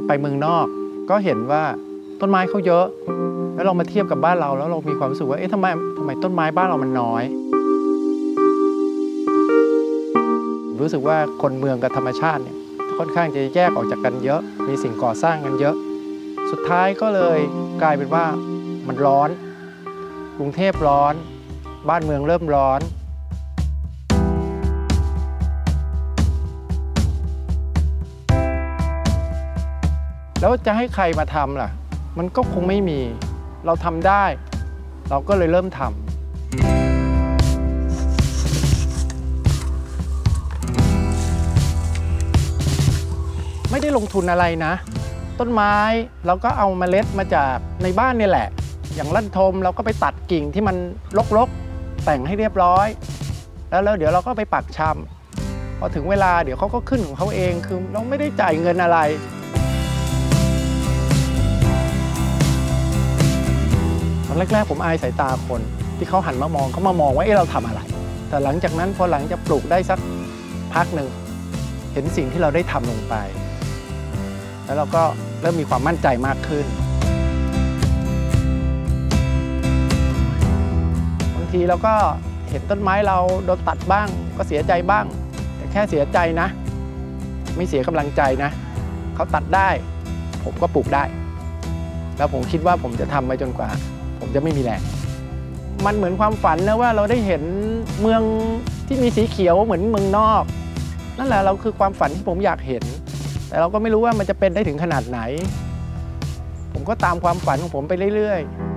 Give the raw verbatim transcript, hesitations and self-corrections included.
ไปเมืองนอกก็เห็นว่าต้นไม้เขาเยอะแล้วเรามาเทียบกับบ้านเราแล้วเรามีความรู้สึกว่าเอ๊ะทำไมทำไมต้นไม้บ้านเรามันน้อยรู้สึกว่าคนเมืองกับธรรมชาติเนี่ยค่อนข้างจะแยกออกจากกันเยอะมีสิ่งก่อสร้างกันเยอะสุดท้ายก็เลยกลายเป็นว่ามันร้อนกรุงเทพร้อนบ้านเมืองเริ่มร้อนแล้วจะให้ใครมาทำล่ะมันก็คงไม่มีเราทำได้เราก็เลยเริ่มทำไม่ได้ลงทุนอะไรนะต้นไม้เราก็เอาเมล็ดมาจากในบ้านนี่แหละอย่างลั่นทมเราก็ไปตัดกิ่งที่มันรกๆแต่งให้เรียบร้อยแล้วแล้วเดี๋ยวเราก็ไปปักชำพอถึงเวลาเดี๋ยวเขาก็ขึ้นของเขาเองคือเราไม่ได้จ่ายเงินอะไรตอนแรกๆผมอายสายตาคนที่เขาหันมามองเขามามองว่าเอ๊ะเราทำอะไรแต่หลังจากนั้นพอหลังจากปลูกได้สักพักหนึ่งเห็นสิ่งที่เราได้ทำลงไปแล้วเราก็เริ่มมีความมั่นใจมากขึ้นบางทีเราก็เห็นต้นไม้เราโดนตัดบ้างก็เสียใจบ้างแต่แค่เสียใจนะไม่เสียกำลังใจนะเขาตัดได้ผมก็ปลูกได้แล้วผมคิดว่าผมจะทำไปจนกว่าผมจะไม่มีแรงมันเหมือนความฝันนะว่าเราได้เห็นเมืองที่มีสีเขียวเหมือนเมืองนอกนั่นแหละเราคือความฝันที่ผมอยากเห็นแต่เราก็ไม่รู้ว่ามันจะเป็นได้ถึงขนาดไหนผมก็ตามความฝันของผมไปเรื่อยๆ